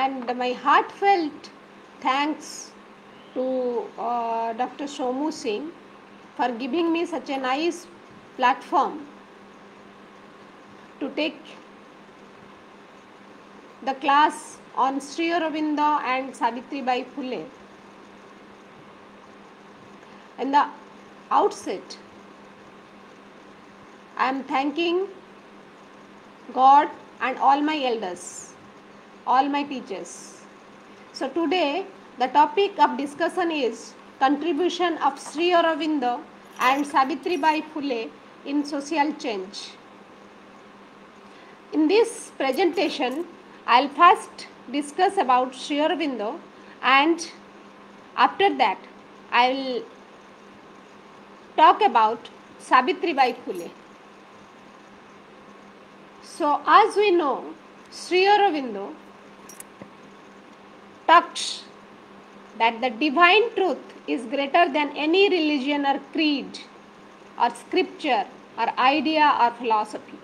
and my heartfelt thanks to Dr. Shomu Singh for giving me such a nice platform to take the class on Sri Aurobindo and Savitribai Phule. In the outset, I am thanking God and all my elders, all my teachers. So today the topic of discussion is contribution of Sri Aurobindo and Savitribai Phule in social change. In this presentation, I'll first discuss about Sri Aurobindo, and after that I'll talk about Savitribai Phule. So as we know, Sri Aurobindo talks that the divine truth is greater than any religion or creed or scripture or idea or philosophy.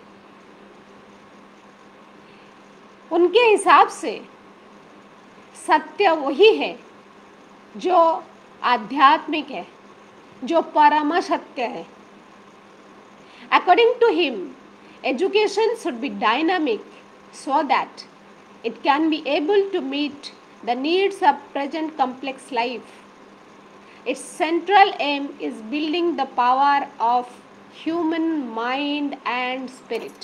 उनके हिसाब से सत्य वही है जो आध्यात्मिक है, जो परम सत्य है. According to him, education should be dynamic so that it can be able to meet the needs of present complex life. Its central aim is building the power of human mind and spirit.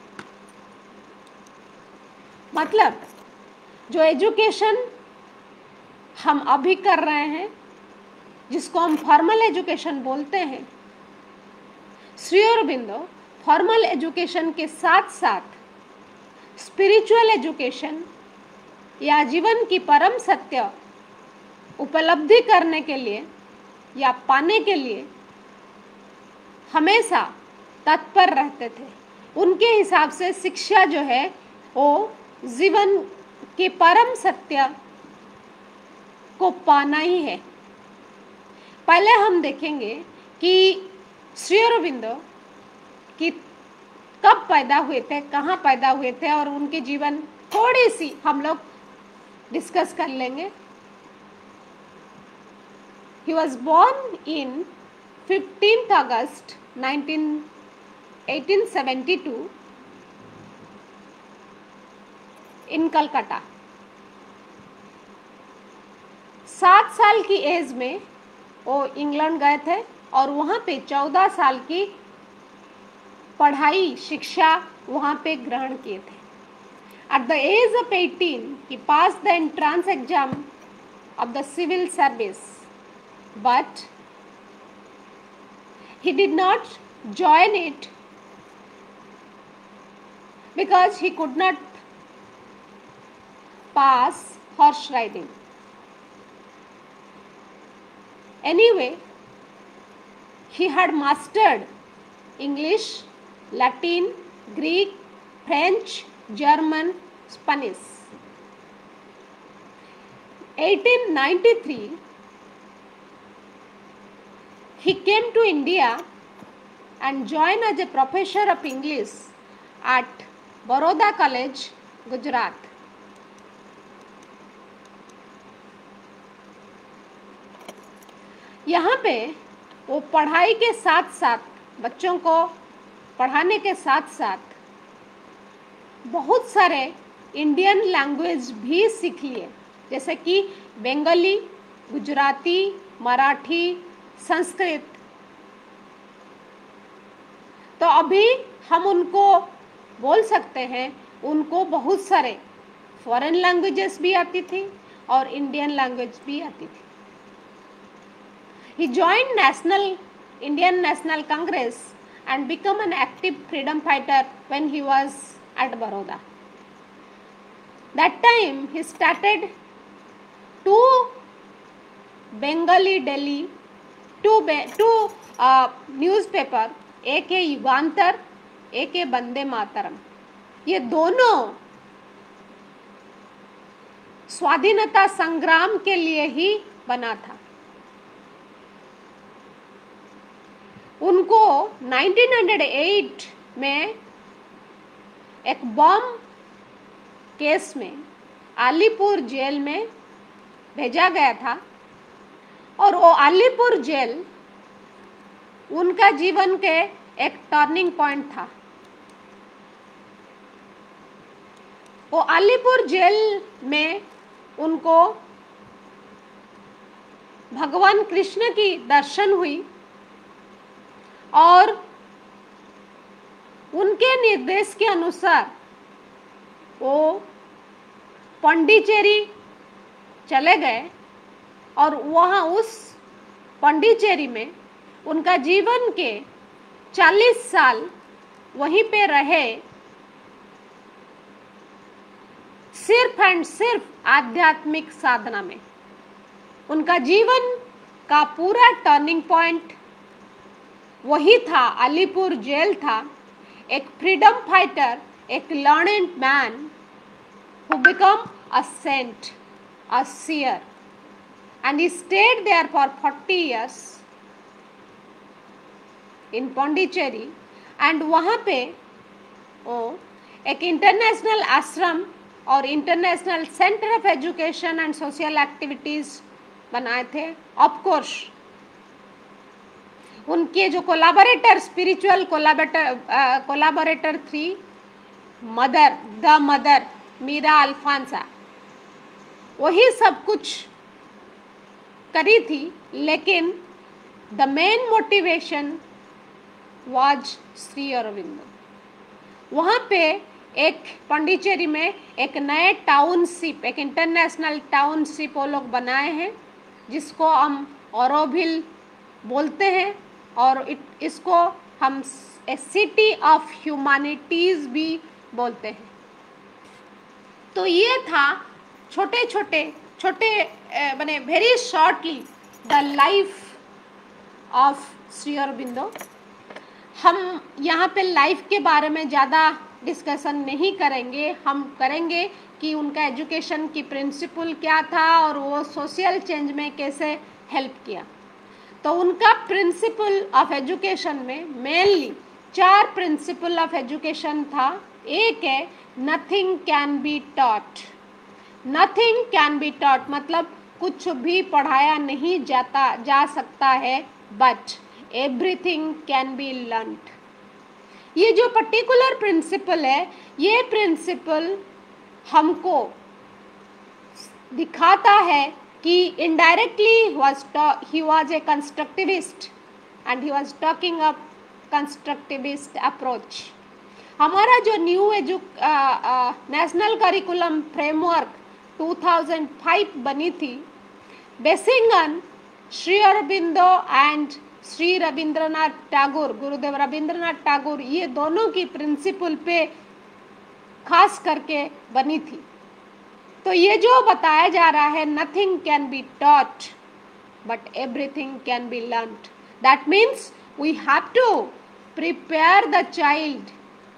मतलब जो education हम अभी कर रहे हैं, जिसको हम formal education बोलते हैं, श्री अरबिंदो फॉर्मल एजुकेशन के साथ साथ स्पिरिचुअल एजुकेशन या जीवन की परम सत्य उपलब्धि करने के लिए या पाने के लिए हमेशा तत्पर रहते थे. उनके हिसाब से शिक्षा जो है वो जीवन के परम सत्य को पाना ही है. पहले हम देखेंगे कि श्री अरबिंदो कि कब पैदा हुए थे, कहाँ पैदा हुए थे, और उनके जीवन थोड़ी सी हम लोग डिस्कस कर लेंगे. He was born in 15th August 1872 इन कलकत्ता. 7 साल की एज में वो इंग्लैंड गए थे और वहाँ पे 14 साल की पढ़ाई शिक्षा वहाँ पे ग्रहण किए थे. At the age of 18, he passed the entrance exam of the civil service, but he did not join it because he could not pass horse riding. Anyway, he had mastered English, Latin, Greek, French, German, Spanish. 1893, he came to India and joined as a professor of English at Baroda College, Gujarat. यहाँ पे वो पढ़ाई के साथ साथ, बच्चों को पढ़ाने के साथ साथ बहुत सारे इंडियन लैंग्वेज भी सीख लिए, जैसे कि बंगाली, गुजराती, मराठी, संस्कृत. तो अभी हम उनको बोल सकते हैं, उनको बहुत सारे फॉरेन लैंग्वेजेस भी आती थी और इंडियन लैंग्वेज भी आती थी. He joined Indian National Congress and became an active freedom fighter when he was at Baroda. That time he started 2 Bengali daily, 2 newspaper, एक है युगांतर, एक है वंदे मातरम. ये दोनों स्वाधीनता संग्राम के लिए ही बना था. उनको 1908 में एक बम केस में अलीपुर जेल में भेजा गया था और वो अलीपुर जेल उनका जीवन के एक टर्निंग पॉइंट था। वो अलीपुर जेल में उनको भगवान कृष्ण की दर्शन हुई और उनके निर्देश के अनुसार वो पांडिचेरी चले गए और वहाँ उस पांडिचेरी में उनका जीवन के 40 साल वहीं पे रहे, सिर्फ एंड सिर्फ आध्यात्मिक साधना में। उनका जीवन का पूरा टर्निंग पॉइंट वही था, अलीपुर जेल था। एक फ्रीडम फाइटर, एक learning man who become a saint, a seer, and he stayed there for 40 years in Pondicherry, and वहाँ पे वो एक इंटरनेशनल आश्रम और international centre of education and social activities बनाए थे। ऑफ कोर्स उनके जो कोलाबोरेटर, स्पिरिचुअल कोलाबोरेटर थी द मदर मीरा अल्फांसा, वही सब कुछ करी थी, लेकिन the main motivation was Shri Aurobindo. वहाँ पे एक पांडिचेरी में एक नए टाउनशिप, एक इंटरनेशनल टाउनशिप वो लोग बनाए हैं जिसको हम ऑरोविल बोलते हैं और इसको हम ए सिटी ऑफ ह्यूमैनिटीज भी बोलते हैं। तो ये था छोटे बने very shortly the life of Shri Aurobindo. हम यहाँ पे लाइफ के बारे में ज़्यादा डिस्कशन नहीं करेंगे, हम करेंगे कि उनका एजुकेशन की प्रिंसिपल क्या था और वो सोशल चेंज में कैसे हेल्प किया। तो उनका प्रिंसिपल ऑफ एजुकेशन में मेनली 4 प्रिंसिपल ऑफ एजुकेशन था। एक है nothing can be taught. Nothing can be taught मतलब कुछ भी पढ़ाया नहीं जा सकता है, but everything can be learned. ये जो पर्टिकुलर प्रिंसिपल है, ये प्रिंसिपल हमको दिखाता है कि indirectly he was a constructivist and he was talking a constructivist approach. हमारा जो न्यू नेशनल करिकुलम फ्रेमवर्क 2005 बनी थी, basing on Shri Aurobindo and Shri Rabindranath Tagore, Gurudev Rabindranath Tagore, ये दोनों की प्रिंसिपल पे खास करके बनी थी। तो ये जो बताया जा रहा है, nothing can be taught but everything can be learned, that means we have to prepare the child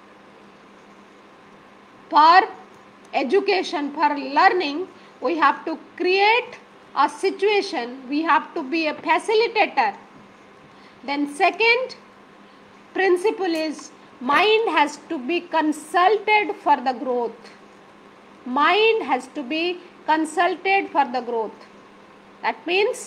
for education, for learning. We have to create a situation, we have to be a facilitator. Then second principle is mind has to be consulted for the growth. Mind has to be consulted for the growth. That means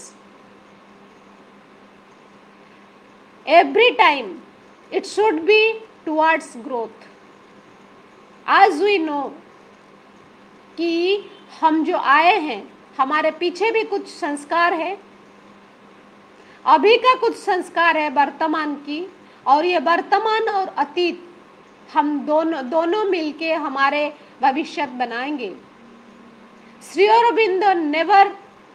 every time it should be towards growth. As we know कि हम जो आए हैं, हमारे पीछे भी कुछ संस्कार है, अभी का कुछ संस्कार है वर्तमान की, और ये वर्तमान और अतीत हम दोनों मिलके हमारे भविष्य बनाएंगे। Shri Aurobindo never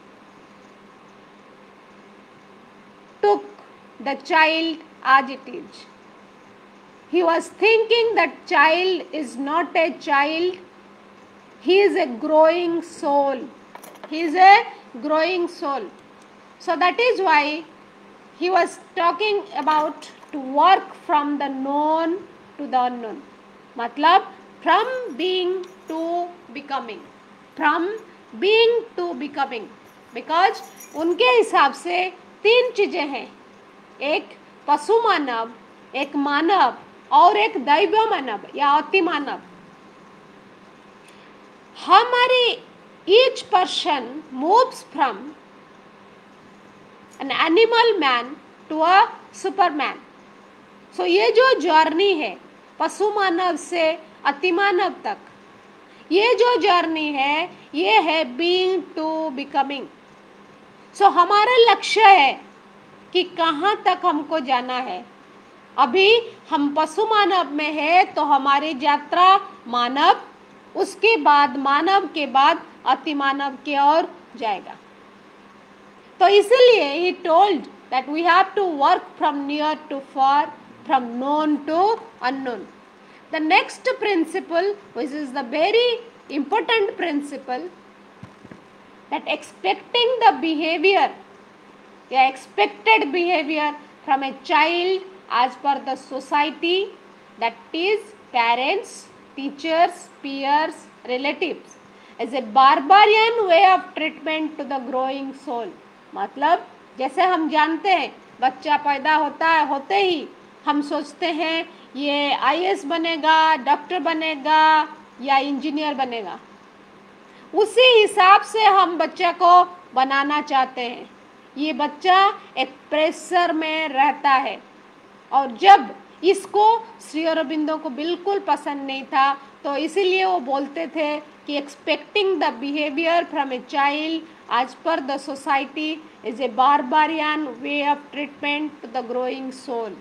took the child as it is. He was thinking that child is not a child, he is a growing soul. He is a growing soul. So that is why he was talking about to work from the known to the unknown. मतलब from being to becoming. From being to becoming. Because उनके हिसाब से 3 चीजें हैं, एक पशु मानव, एक मानव और एक दैव मानव या अति मानव। हमारी each person moves from an animal man to a superman. So ये जो जर्नी है पशु मानव से अतिमानव तक, ये जो जर्नी है ये है बीइंग टू बिकमिंग. सो हमारा लक्ष्य है कि कहाँ तक हमको जाना है. अभी हम पशु मानव में है तो हमारी यात्रा मानव, उसके बाद मानव के बाद अतिमानव की ओर जाएगा. तो इसीलिए he told that we have to work from near to far, from known to unknown. The next principle, which is the very important principle, that expecting the behavior, the expected behavior from a child as per the society, that is parents, teachers, peers, relatives, is a barbarian way of treatment to the growing soul. मतलब जैसे हम जानते हैं बच्चा पैदा होता है, होते ही हम सोचते हैं ये आईएएस बनेगा, डॉक्टर बनेगा या इंजीनियर बनेगा. उसी हिसाब से हम बच्चे को बनाना चाहते हैं. ये बच्चा एक प्रेशर में रहता है और जब इसको श्री अरबिंदो को बिल्कुल पसंद नहीं था तो इसीलिए वो बोलते थे कि expecting the behaviour from a child as per the society is a barbarian way of treatment to the growing soul.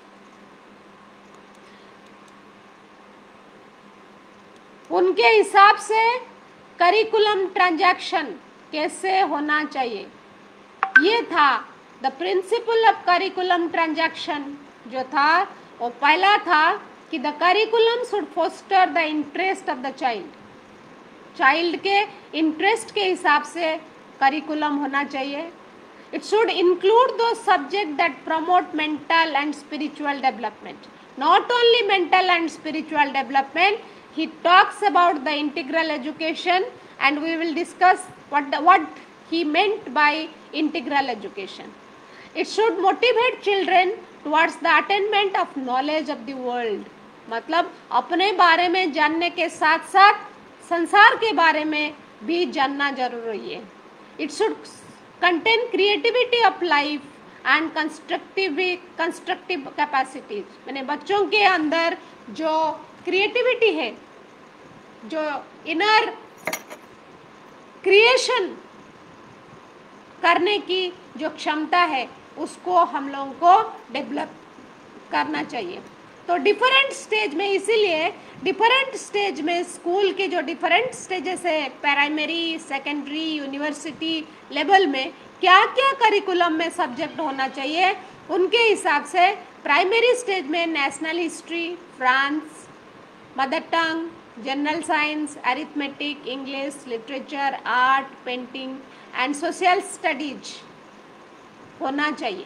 उनके हिसाब से करिकुलम ट्रांजैक्शन कैसे होना चाहिए, ये था the principle of curriculum transaction. जो था वो पहला था कि the curriculum should foster the interest of the child. Child के इंटरेस्ट के हिसाब से करिकुलम होना चाहिए. It should include two subject that promote mental and spiritual development. Not only mental and spiritual development, he talks about the integral education and we will discuss what he meant by integral education. It should motivate children towards the attainment of knowledge of the world. मतलब अपने बारे में जानने के साथ साथ संसार के बारे में भी जानना जरूरी है. It should contain creativity of life and constructive capacities. मैंने बच्चों के अंदर जो क्रिएटिविटी है, जो इनर क्रिएशन करने की जो क्षमता है उसको हम लोगों को डेवलप करना चाहिए. तो डिफरेंट स्टेज में, इसीलिए डिफरेंट स्टेज में स्कूल के जो डिफरेंट स्टेजेस है, प्राइमरी, सेकेंडरी, यूनिवर्सिटी लेवल में क्या क्या करिकुलम में सब्जेक्ट होना चाहिए, उनके हिसाब से प्राइमरी स्टेज में national history, France, mother tongue, general science, arithmetic, English, literature, art, painting and social studies होना चाहिए.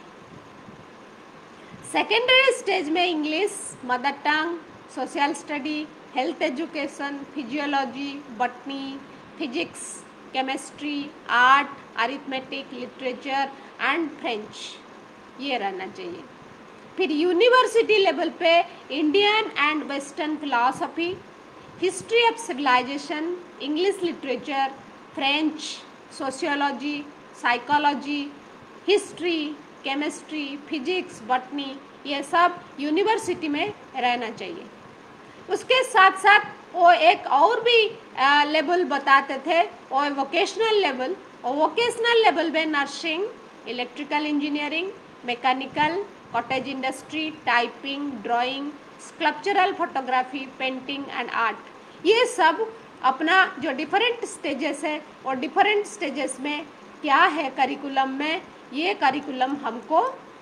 सेकेंडरी स्टेज में English, mother tongue, social study, health education, physiology, botany, physics, chemistry, art, arithmetic, literature and French, ये रहना चाहिए. फिर university level पे Indian and western philosophy, history of civilisation, English literature, French, sociology, psychology, history, chemistry, physics, botany, ये सब university में रहना चाहिए. उसके साथ साथ वो एक और भी लेवल बताते थे, वो वोकेशनल लेवल. और वोकेशनल लेवल में nursing, electrical engineering, mechanical, cottage industry, typing, drawing, sculptural photography, painting and art, ये सब अपना जो डिफरेंट स्टेजेस है और डिफरेंट स्टेजेस में क्या है करिकुलम में, ये करिकुलम हमको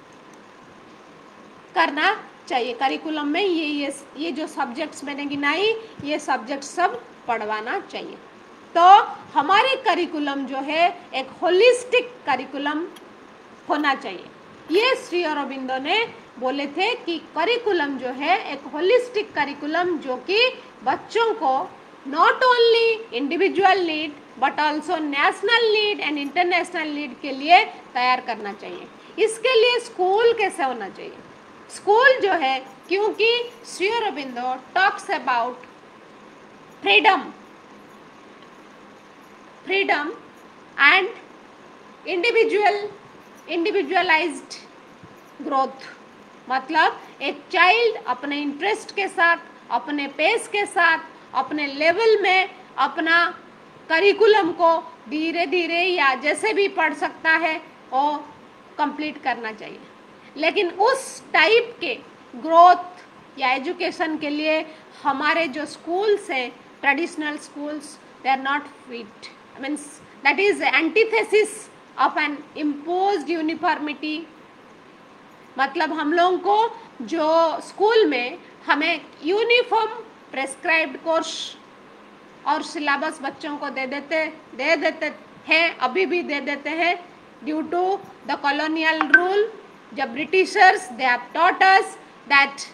करना चाहिए. करिकुलम में ये जो सब्जेक्ट्स मैंने गिनाई, ये सब्जेक्ट सब पढ़वाना चाहिए. तो हमारे करिकुलम जो है एक होलिस्टिक करिकुलम होना चाहिए. ये श्री अरबिंदो ने बोले थे कि करिकुलम जो है एक होलिस्टिक करिकुलम जो कि बच्चों को not only individual need but also national need and international need के लिए तैयार करना चाहिए. इसके लिए स्कूल कैसे होना चाहिए? स्कूल जो है, क्योंकि Shri Aurobindo talks about freedom, freedom and individualized growth। मतलब एक चाइल्ड अपने इंटरेस्ट के साथ, अपने पेस के साथ, अपने लेवल में अपना करिकुलम को धीरे धीरे या जैसे भी पढ़ सकता है वो कंप्लीट करना चाहिए। लेकिन उस टाइप के ग्रोथ या एजुकेशन के लिए हमारे जो स्कूल्स हैं, traditional schools, they are not fit. Means that is antithesis of an imposed uniformity. मतलब हम लोगों को जो स्कूल में हमें यूनिफॉर्म प्रेस्क्राइब्ड कोर्स और सिलेबस बच्चों को दे देते हैं, अभी भी दे देते हैं, due to the colonial rule. जब Britishers they have taught us that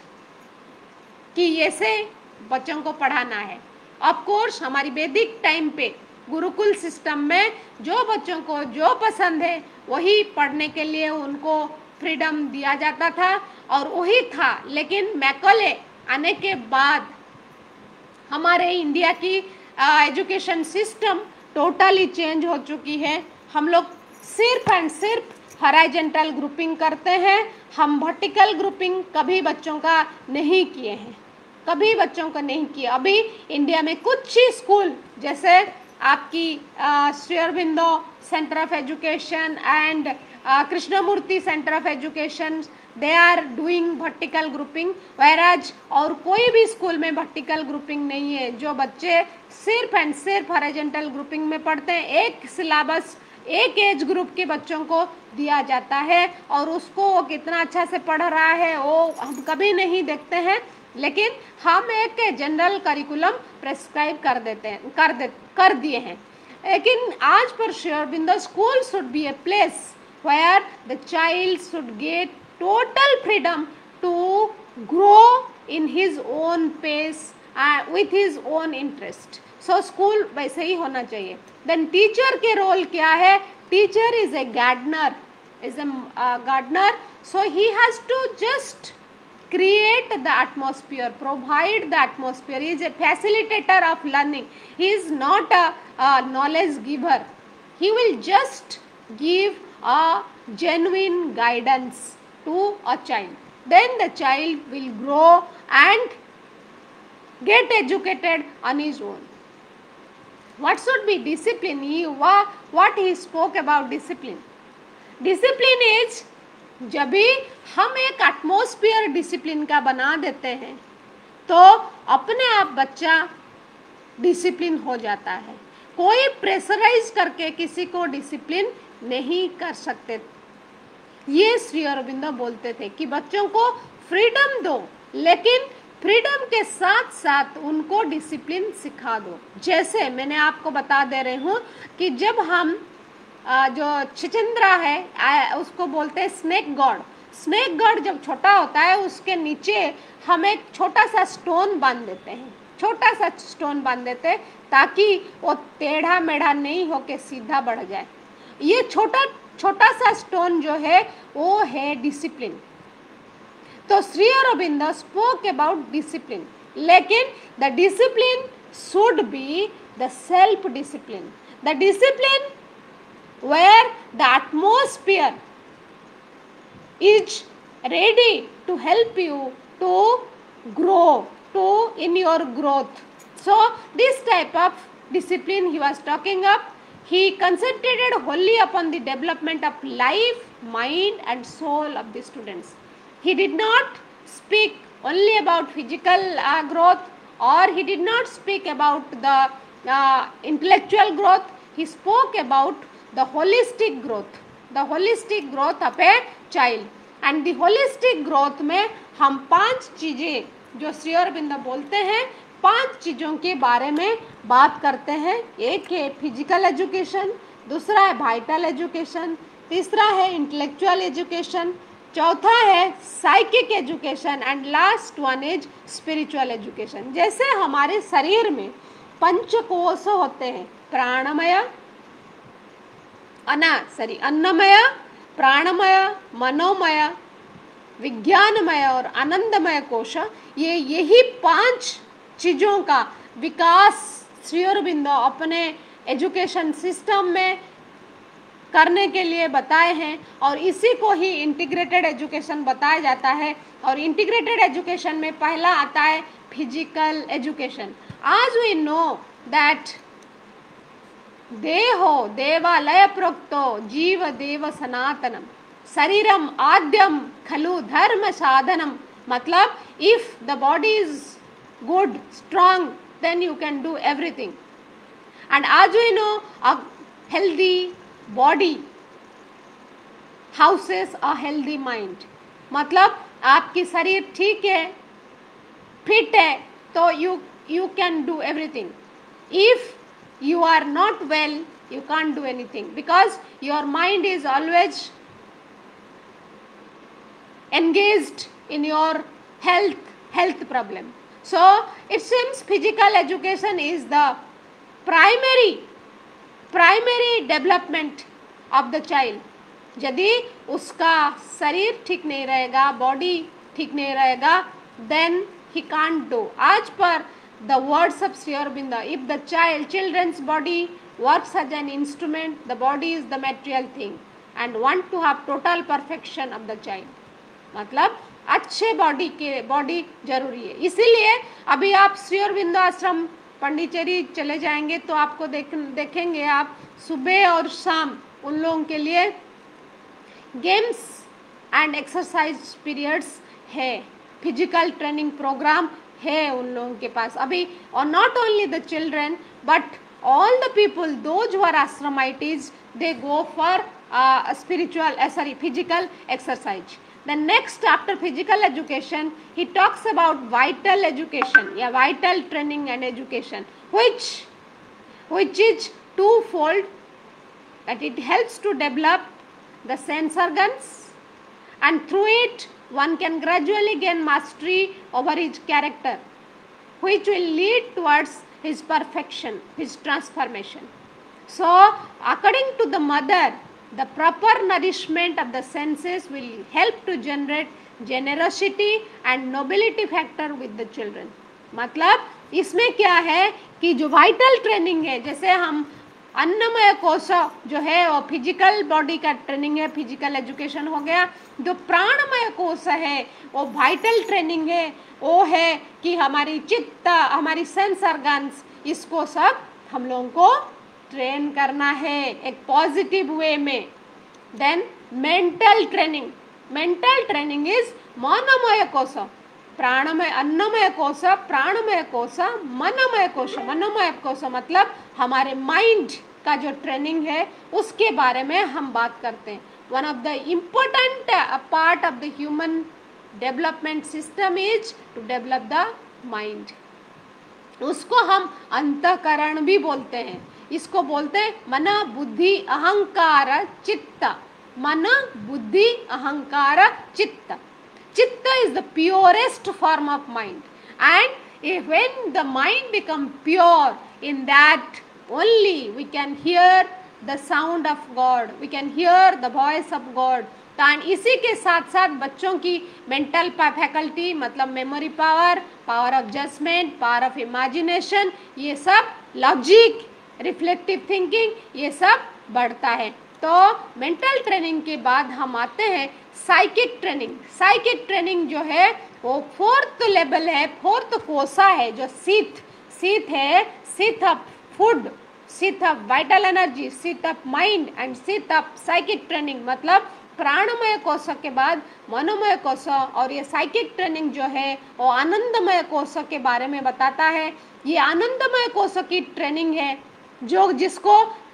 कि ऐसे बच्चों को पढ़ाना है। ऑफ कोर्स हमारी वैदिक टाइम पे गुरुकुल सिस्टम में जो बच्चों को जो पसंद है वही पढ़ने के लिए उनको फ्रीडम दिया जाता था और वही था। लेकिन मैकॉले आने के बाद हमारे इंडिया की एजुकेशन सिस्टम टोटली चेंज हो चुकी है। हम लोग सिर्फ एंड सिर्फ हॉरिजॉन्टल ग्रुपिंग करते हैं, हम वर्टिकल ग्रुपिंग कभी बच्चों का नहीं किए हैं, कभी बच्चों का नहीं किया। अभी इंडिया में कुछ ही स्कूल जैसे आपकी Shri Aurobindo centre of education and Krishnamurti centre of education, they are doing vertical grouping, whereas और कोई भी स्कूल में वर्टिकल ग्रुपिंग नहीं है। जो बच्चे सिर्फ एंड सिर्फ हॉरिजॉन्टल ग्रुपिंग में पढ़ते हैं, एक सिलेबस एक एज ग्रुप के बच्चों को दिया जाता है और उसको वो कितना अच्छा से पढ़ रहा है वो हम कभी नहीं देखते हैं। लेकिन हम एक जनरल करिकुलम प्रेस्क्राइब कर दिए हैं। लेकिन आज पर Shri Aurobindo school should be a place where the child should get total freedom to grow in his own pace with his own interest। So school वैसे ही होना चाहिए। Then teacher के रोल क्या है? Teacher is a gardener, so he has to just create the atmosphere, provide the atmosphere. He is a facilitator of learning. He is not a knowledge giver. He will just give a genuine guidance to a child. Then the child will grow and get educated on his own. What should be discipline? What he spoke about discipline. Discipline is जब भी हम एक atmosphere discipline का बना देते हैं तो अपने आप बच्चा डिसिप्लिन हो जाता है। कोई प्रेशराइज करके किसी को डिसिप्लिन नहीं कर सकते। ये श्री अरबिंदो बोलते थे कि बच्चों को फ्रीडम दो, लेकिन फ्रीडम के साथ साथ उनको डिसिप्लिन सिखा दो। जैसे मैंने आपको बता दे रही हूँ कि जब हम जो छिछिंद्रा है उसको बोलते हैं स्नेक गॉड। स्नेक गॉड जब छोटा होता है उसके नीचे हम एक छोटा सा स्टोन बांध देते हैं, छोटा सा स्टोन बांध देते हैं ताकि वो टेढ़ा मेढ़ा नहीं होके सीधा बढ़ जाए। ये छोटा सा स्टोन जो है वो है डिसिप्लिन। तो Shri Aurobindo spoke about discipline, लेकिन the discipline should be the self discipline, the discipline where the atmosphere is ready to help you to grow in your growth. So this type of discipline he was talking up. He concentrated wholly upon the development of life, mind and soul of the students. He did not speak only about physical growth, or he did not speak about the intellectual growth. He spoke about the holistic growth of a child. And the holistic growth में हम 5 चीजें जो श्री अरबिंदो बोलते हैं, 5 चीजों के बारे में बात करते हैं। एक है फिजिकल एजुकेशन, दूसरा है वाइटल एजुकेशन, तीसरा है इंटेलेक्चुअल एजुकेशन, चौथा है psychic education and last one is spiritual education. जैसे हमारे शरीर में पंचकोश होते हैं, अन्नमय, प्राणमय, मनोमय, विज्ञानमय और आनंदमय कोश। यही 5 चीज़ों का विकास श्री अरबिंदो अपने एजुकेशन सिस्टम में करने के लिए बताए हैं और इसी को ही इंटीग्रेटेड एजुकेशन बताया जाता है। और इंटीग्रेटेड एजुकेशन में पहला आता है फिजिकल एजुकेशन। आज वी नो दैट देहो देवालय प्रोक्तो जीव देव सनातनम शरीरम आद्यम खलु धर्म साधनम, मतलब if the body is good strong then you can do everything. And आज we know a healthy body houses a healthy mind, मतलब आपकी शरीर ठीक है, फिट है, तो you can do everything. If you are not well, you can't do anything because your mind is always engaged in your health problem. So it seems physical education is the primary development of the child. यदि उसका शरीर ठीक नहीं रहेगा, body ठीक नहीं रहेगा, then he can't do. आज पर the words of Sri Aurobindo, if the children's body works as an instrument, the body is the material thing and want to have total perfection of the child, मतलब अच्छे body जरूरी है। इसीलिए अभी आप श्री अरविंदो आश्रम पांडिचेरी चले जाएंगे तो आपको देखेंगे आप सुबह और शाम उन लोगों के लिए गेम्स एंड एक्सरसाइज पीरियड्स है, फिजिकल ट्रेनिंग प्रोग्राम है उन लोगों के पास अभी। और not only the children but all the people those who are ashramites they go for physical exercise. Then next after physical education he talks about vital education, vital training and education, which is twofold, that it helps to develop the sense organs and through it one can gradually gain mastery over his character, which will lead towards his perfection, his transformation. So according to the mother, the proper nourishment of the senses will help to generate generosity and nobility factor with the children. मतलब इसमें क्या है कि जो vital training है, जैसे हम अन्नमय कोश जो है वो फिजिकल बॉडी का ट्रेनिंग है, फिजिकल एजुकेशन हो गया। जो प्राणमय कोश है वो वाइटल ट्रेनिंग है, वो है कि हमारी चित्त, हमारी सेंस ऑर्गन्स, इसको सब हम लोगों को ट्रेन करना है एक पॉजिटिव वे में। देन मेंटल ट्रेनिंग इज मनोमय कोश, प्राणमय, अन्नमय कोश, प्राणमय कोश, मनोमय कोश। मनोमय कोश मतलब हमारे माइंड का जो ट्रेनिंग है उसके बारे में हम बात करते हैं। One of the important part of the human development system is to develop the mind. उसको हम अंतःकरण भी बोलते हैं, इसको बोलते हैं मन बुद्धि अहंकार चित्त। मन बुद्धि अहंकार चित्त। चित्त is the purest form of mind, and when the mind becomes pure, in that only we can hear the sound of God, we can hear the voice of God. And इसी के साथ साथ बच्चों की मेंटल फैकल्टी मतलब memory power, power of judgement, power of imagination, ये सब logic, reflective thinking, ये सब बढ़ता है। तो मेंटल ट्रेनिंग के बाद हम आते हैं साइकिक ट्रेनिंग। साइकिक ट्रेनिंग जो है वो फोर्थ लेवल है, फोर्थ कोसा है, जो सीथ है, sheath of food, sheath of vital energy, sheath of mind and sheath of psychic training. मतलब प्राणमय कोश के बाद मनोमय कोश, और ये साइकिक ट्रेनिंग जो है वो आनंदमय कोश के बारे में बताता है। ये आनंदमय कोश की ट्रेनिंग है जो जिसको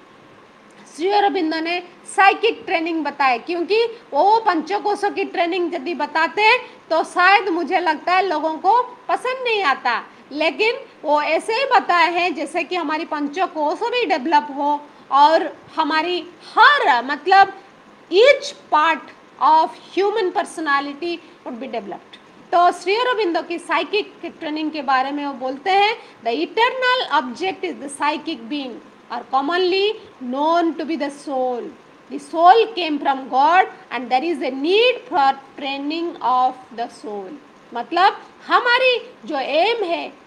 श्री अरबिंदो ने साइकिक ट्रेनिंग बताए, क्योंकि वो पंचकोशों की ट्रेनिंग यदि बताते हैं तो शायद मुझे लगता है लोगों को पसंद नहीं आता, लेकिन वो ऐसे ही बताए हैं जैसे कि हमारी पंचकोश भी डेवलप हो और हमारी हर मतलब each part of human personality would be developed. तो श्री अरबिंदो की साइकिक ट्रेनिंग के बारे में वो बोलते हैं the eternal object is the psychic being or commonly known to be the soul. The soul came from God and there is a need for training of the soul. मतलब हमारी जो M है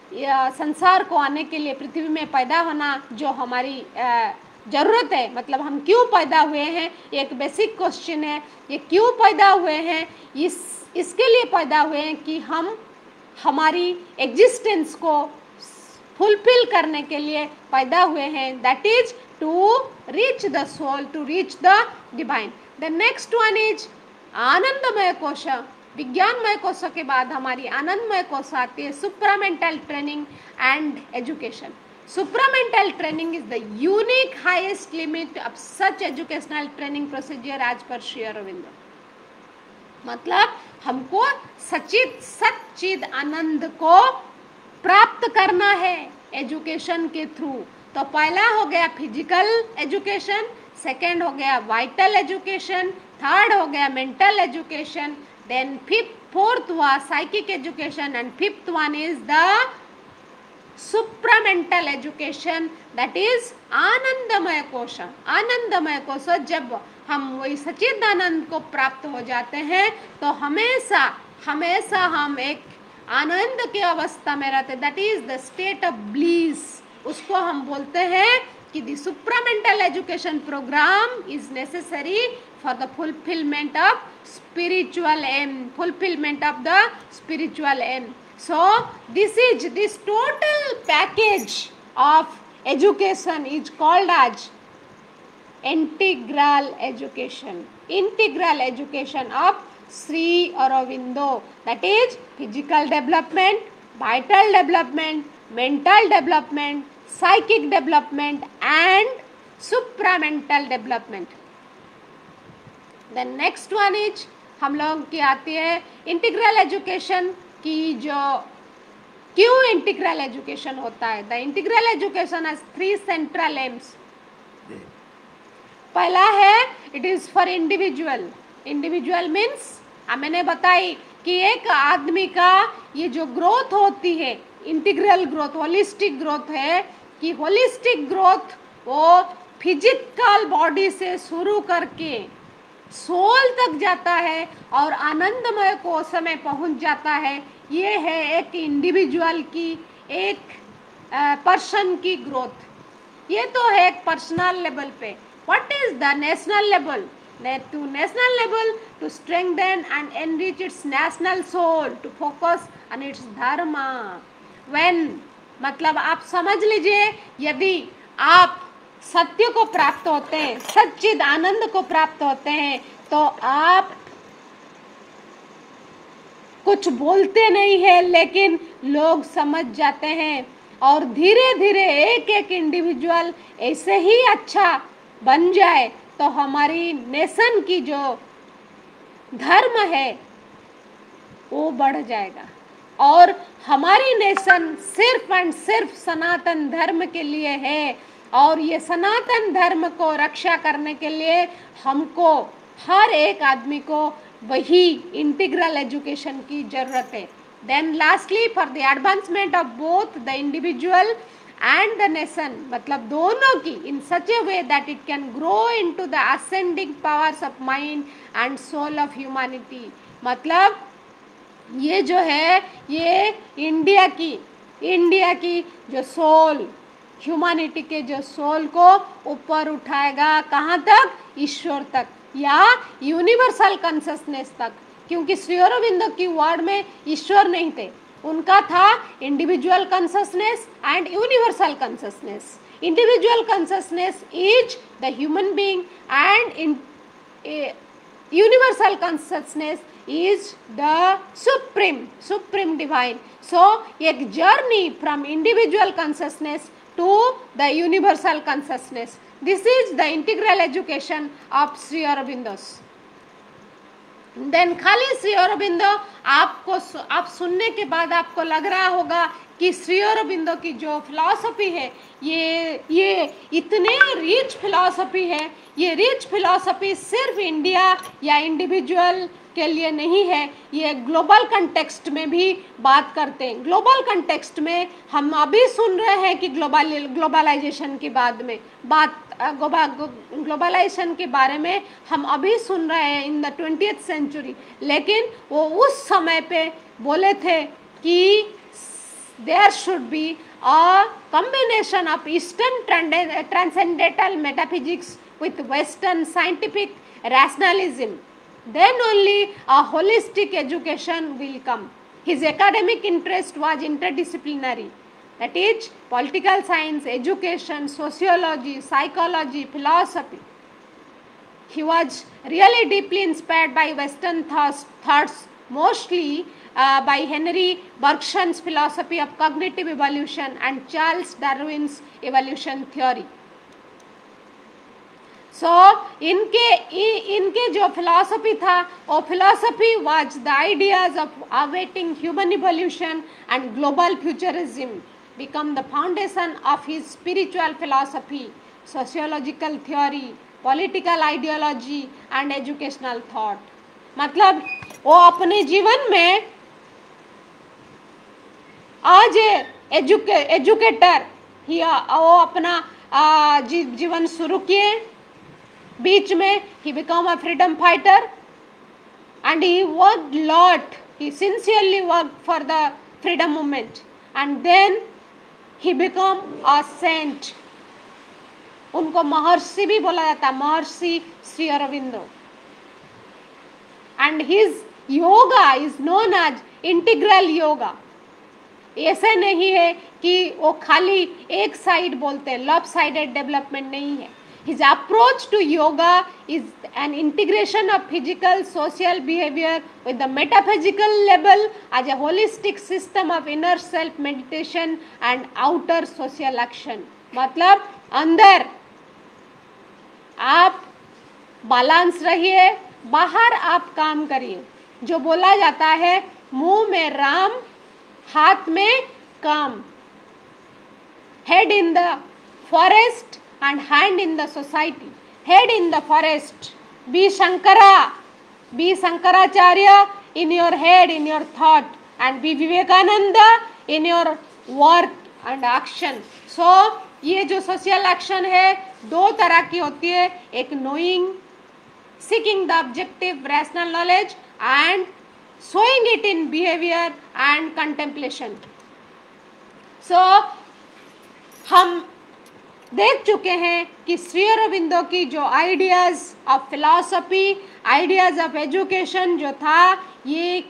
संसार को आने के लिए, पृथ्वी में पैदा होना जो हमारी ज़रूरत है, मतलब हम क्यों पैदा हुए हैं, एक बेसिक क्वेश्चन है। ये क्यों पैदा हुए हैं, इसके लिए पैदा हुए हैं कि हम हमारी एग्जिस्टेंस को फुलफिल करने के लिए पैदा हुए हैं, that is to reach the soul, to reach the divine. The next one is आनंदमय कोश। विज्ञानमय कोश के बाद हमारी आनंदमय कोश आती है, supramental training and education. Supramental training is the unique highest limit of such educational training procedure as per Shri Aurobindo. मतलब हमको सच्चिद आनंद को प्राप्त करना है एजुकेशन के थ्रू। तो पहला हो गया फिजिकल एजुकेशन, सेकंड हो गया वाइटल एजुकेशन, थर्ड हो गया मेंटल एजुकेशन, देन फोर्थ हुआ psychic education and fifth one is the supramental education, that is आनंदमय कोश। आनंदमय कोश जब हम वही सच्चिदानंद को प्राप्त हो जाते हैं तो हमेशा हमेशा हम एक आनंद की अवस्था में रहते, that is the state of bliss. उसको हम बोलते हैं कि the supramental education programme is necessary for the fulfilment of spiritual aim, fulfilment of the spiritual aim. So this total package of education is called as integral education of Sri Aurobindo, that is physical development, vital development, mental development, psychic development and supramental development. The next one is हम लोग की आती है integral education की, जो क्यों integral education होता है। The integral education has 3 central aims. पहला है it is for individual. Individual means मैंने बताई कि एक आदमी का ये जो ग्रोथ होती है, इंटीग्रल ग्रोथ, होलिस्टिक ग्रोथ है, कि होलिस्टिक ग्रोथ वो फिजिकल बॉडी से शुरू करके सोल तक जाता है और आनंदमय कोश में पहुंच जाता है। ये है एक इंडिविजुअल की, एक पर्सन की ग्रोथ। ये तो है एक पर्सनल लेवल पे। What is the national level? To national level to strengthen and enrich its national soul, to focus on its dharma. When मतलब आप समझ लीजिए, यदि आप सत्य को प्राप्त होते हैं, सच्चिद आनंद को प्राप्त होते हैं, तो आप कुछ बोलते नहीं है लेकिन लोग समझ जाते हैं और धीरे धीरे एक एक इंडिविजुअल ऐसे ही अच्छा बन जाए तो हमारी नेशन की जो धर्म है वो बढ़ जाएगा। और हमारी नेशन सिर्फ एंड सिर्फ सनातन धर्म के लिए है और ये सनातन धर्म को रक्षा करने के लिए हमको हर एक आदमी को वही इंटीग्रल एजुकेशन की जरूरत है। Then lastly for the advancement of both the individual and the nation, मतलब दोनों की, in such a way that it can grow into the ascending powers of mind and soul of humanity. मतलब ये जो है ये इंडिया की जो सोल, ह्यूमैनिटी के जो सोल को ऊपर उठाएगा, कहाँ तक? ईश्वर तक या यूनिवर्सल कॉन्शसनेस तक। क्योंकि श्री अरविंदो की वर्ड में ईश्वर नहीं थे, उनका था individual consciousness and universal consciousness. Individual consciousness is the human being and universal consciousness is the supreme divine. So एक journey from individual consciousness to the universal consciousness, this is the integral education of Sri Aurobindo's. Then खाली श्री अरविंदो आप सुनने के बाद आपको लग रहा होगा कि श्री अरविंदो की जो फिलॉसफी है ये इतने रिच फिलॉसफी है। ये रिच फिलॉसफी सिर्फ इंडिया या इंडिविजुअल के लिए नहीं है, ये ग्लोबल कंटेक्स्ट में भी बात करते हैं। ग्लोबल कंटेक्स्ट में हम अभी सुन रहे हैं कि ग्लोबलाइजेशन के बाद में ग्लोबलाइजेशन के बारे में हम अभी सुन रहे हैं इन द 20th सेंचुरी, लेकिन वो उस समय पे बोले थे कि there should be a combination of Eastern transcendental metaphysics with Western scientific rationalism. Then only a holistic education will come. His academic interest was interdisciplinary, that is, political science, education, sociology, psychology, philosophy. He was really deeply inspired by Western thoughts, mostly by Henry Bergson's philosophy of cognitive evolution and Charles Darwin's evolution theory. So इनके जो philosophy था, वो philosophy was the ideas of awaiting human evolution and global futurism become the foundation of his spiritual philosophy, sociological theory, political ideology and educational thought. मतलब वो अपने जीवन में आज एजुकेटर वो अपना जीवन शुरू किए. बीच में he became a freedom fighter and he worked lot. He sincerely worked for the freedom movement and then he became a saint. उनको महर्षि भी बोला जाता, महर्षि Shri Aurobindo. And his yoga is known as integral yoga. ऐसा नहीं है कि वो खाली एक साइड बोलते हैं, लॉप साइडेड डेवलपमेंट नहीं है. His approach to yoga is an integration of physical, social behavior with the metaphysical level as a holistic system of inner self meditation and outer social action. मतलब अंदर आप balance रहिए, बाहर आप काम करिए. जो बोला जाता है मुंह में राम, हाथ में काम. Head in the forest and hand in the society. Head in the forest. Be Shankara. Be Shankaracharya in your head, in your thought. And be Vivekananda in your work and action. So, ये जो social action है, दो तरह की होती है. एक knowing, seeking the objective rational knowledge and showing it in behavior and contemplation. So, हम देख चुके हैं कि श्री अरविंदो की जो ideas of philosophy, ideas of education जो था, ये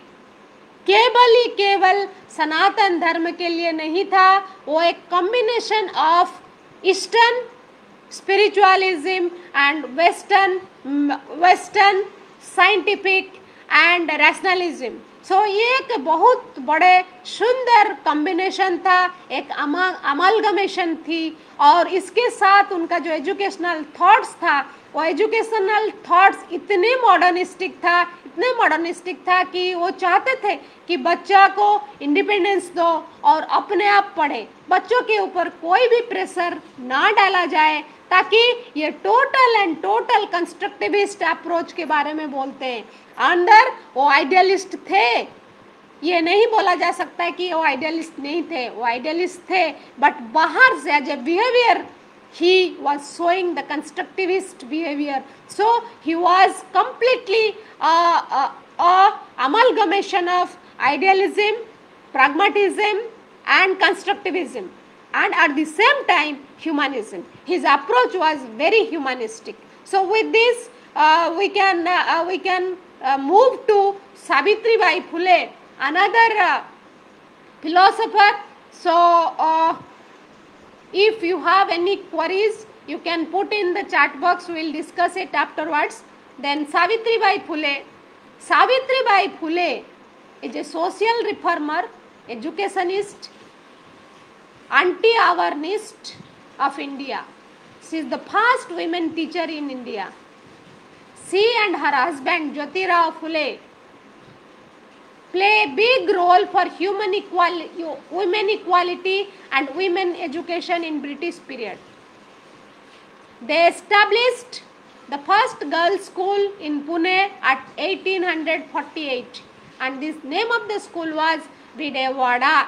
केवल सनातन धर्म के लिए नहीं था. वो एक combination of eastern spiritualism and western scientific and rationalism. So ये एक बहुत बड़े सुंदर कॉम्बिनेशन था, एक अमालगमेशन थी. और इसके साथ उनका जो एजुकेशनल थॉट्स था, वो एजुकेशनल थॉट्स इतने मॉडर्निस्टिक था कि वो चाहते थे कि बच्चा को इंडिपेंडेंस दो और अपने आप पढ़े, बच्चों के ऊपर कोई भी प्रेशर ना डाला जाए, ताकि ये टोटल कंस्ट्रक्टिविस्ट अप्रोच के बारे में बोलते हैं. अंदर वो आइडियलिस्ट थे, ये नहीं बोला जा सकता है कि वो आइडियलिस्ट नहीं थे, वो आइडियलिस्ट थे, बट बाहर से as a behaviour he was showing the constructivist behavior. So he was completely a amalgamation of idealism, pragmatism and constructivism, and at the same time humanism. His approach was very humanistic. So with this we can move to Savitribai Phule, another philosopher. So if you have any queries, you can put in the chat box. We will discuss it afterwards. Then Savitribai Phule is a social reformer, educationist, anti-awareness of India. She is the first women teacher in India. She and her husband Jyotirao Phule play a big role for women equality and women education in British period. They established the first girls' school in Pune at 1848, and this name of the school was Bidewada.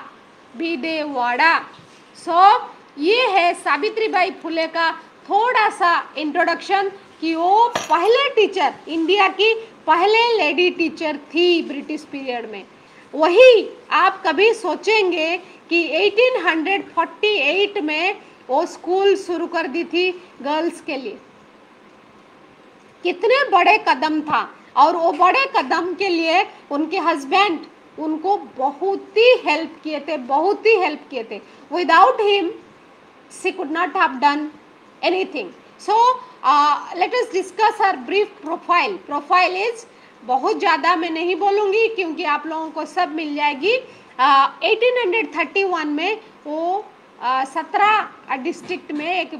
So ये है सावित्रीबाई फुले का थोड़ा सा introduction कि वो पहले teacher, India की पहले लेडी टीचर थी ब्रिटिश पीरियड में. वही आप कभी सोचेंगे कि 1848 में वो स्कूल शुरू कर दी थी गर्ल्स के लिए। कितने बड़े कदम था, और वो बड़े कदम के लिए उनके हस्बैंड उनको बहुत ही हेल्प किए थे, बहुत ही हेल्प किए थे। Without him she could not have done anything. So let us discuss her brief profile. Profile is, बहुत ज़्यादा मैं नहीं बोलूँगी क्योंकि आप लोगों को सब मिल जाएगी। 1831 में वो 17 डिस्ट्रिक्ट में एक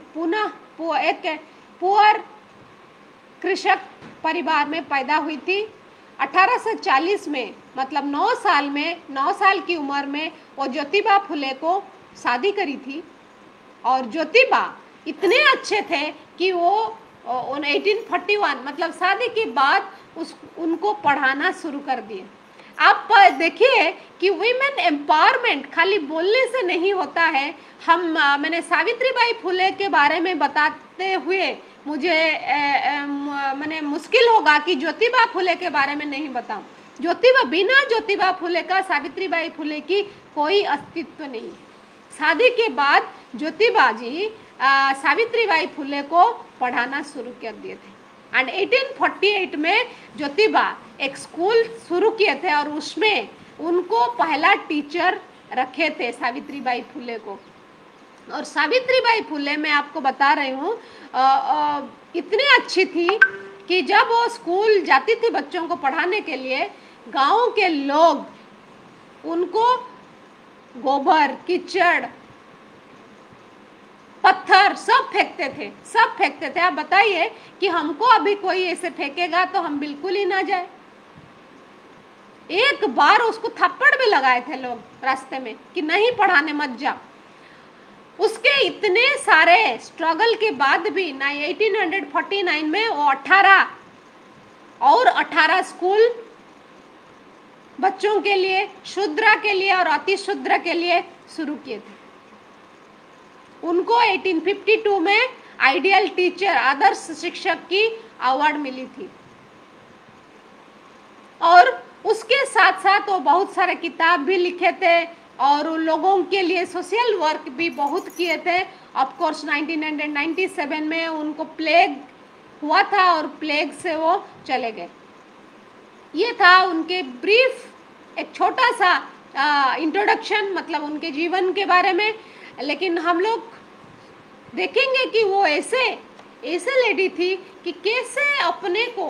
पुअर कृषक परिवार में पैदा हुई थी। 1840 में, मतलब 9 साल की उम्र में वो ज्योतिबा फुले को शादी करी थी। और ज्योतिबा इतने अच्छे थे कि वो 1841 मतलब शादी के बाद उनको पढ़ाना शुरू कर दिए। आप देखिए कि वीमेन एम्पावरमेंट खाली बोलने से नहीं होता है। मैंने सावित्रीबाई फुले के बारे में बताते हुए मुझे मैंने मुश्किल होगा कि ज्योतिबा फुले के बारे में नहीं बताऊं। बिना ज्योतिबा फुले का सावित्रीबाई फुले की कोई अस्तित्व नहीं। शादी के बाद ज्योतिबा जी सावित्रीबाई फुले को पढ़ाना शुरू कर दिए थे। एंड 1848 में ज्योतिबा एक स्कूल शुरू किए थे और उसमें उनको पहला टीचर रखे थे सावित्रीबाई फुले को। और सावित्रीबाई फुले मैं आपको बता रही हूँ इतनी अच्छी थी कि जब वो स्कूल जाती थी बच्चों को पढ़ाने के लिए, गांव के लोग उनको गोबर, कीचड़, पत्थर सब फेंकते थे। आप बताइए कि हमको अभी कोई ऐसे फेंकेगा तो हम बिल्कुल ही ना जाए। एक बार उसको थप्पड़ भी लगाए थे लोग रास्ते में कि नहीं पढ़ाने मत जा। उसके इतने सारे स्ट्रगल के बाद भी 1849 में वो 18 स्कूल बच्चों के लिए, शूद्र के लिए और अति शूद्र के लिए शुरू किए थे। उनको 1852 में आइडियल टीचर, आदर्श शिक्षक की अवार्ड मिली थी। और उसके साथ साथ वो बहुत सारे किताब भी लिखे थे और उन लोगों के लिए सोशल वर्क भी बहुत किए थे। ऑफ कोर्स 1997 में उनको प्लेग हुआ था और प्लेग से वो चले गए। ये था उनके ब्रीफ एक छोटा सा इंट्रोडक्शन, मतलब उनके जीवन के बारे में। लेकिन हम लोग देखेंगे कि वो ऐसे लेडी थी कि कैसे अपने को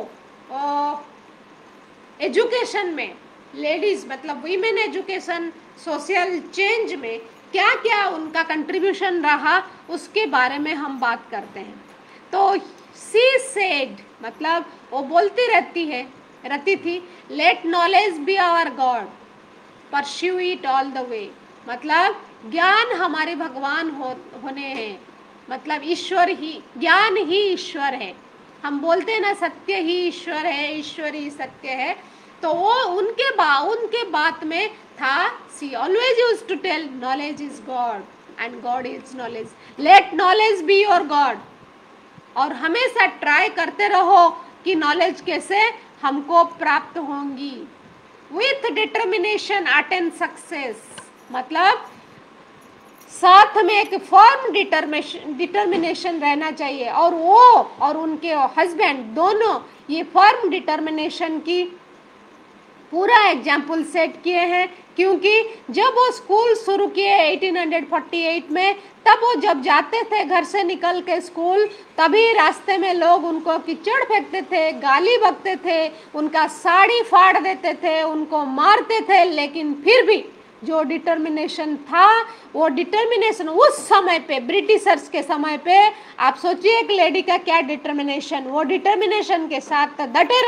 एजुकेशन में, लेडीज मतलब वीमेन एजुकेशन, सोशल चेंज में क्या क्या उनका कंट्रीब्यूशन रहा, उसके बारे में हम बात करते हैं। तो सी सेड, मतलब वो बोलती रहती थी, let knowledge be our God, pursue it all the way. मतलब ज्ञान हमारे भगवान होने हैं, मतलब ईश्वर ही, ज्ञान ही ईश्वर है। हम बोलते हैं ना सत्य ही ईश्वर है, ईश्वर ही सत्य है। तो वो उनके बात में था, she always used to tell knowledge is God and God is knowledge, let knowledge be your God. और हमेशा ट्राई करते रहो कि नॉलेज कैसे हमको प्राप्त होंगी। विथ डिटर्मिनेशन अटेन सक्सेस, मतलब साथ में एक फर्म डिटर्मिनेशन रहना चाहिए। और वो और उनके हस्बैंड दोनों ये फर्म डिटर्मिनेशन की पूरा एग्जाम्पल सेट किए हैं। क्योंकि जब वो स्कूल शुरू किए 1848 में, तब वो जब जाते थे घर से निकल के स्कूल, तभी रास्ते में लोग उनको कीचड़ फेंकते थे, गाली बकते थे, उनका साड़ी फाड़ देते थे, उनको मारते थे। लेकिन फिर भी जो डिटर्मिनेशन था, वो डिटर्मिनेशन उस समय पे, ब्रिटिशर्स के समय पे, आप सोचिए एक लेडी का क्या डिटर्मिनेशन, वो डिटर्मिनेशन के साथ डटे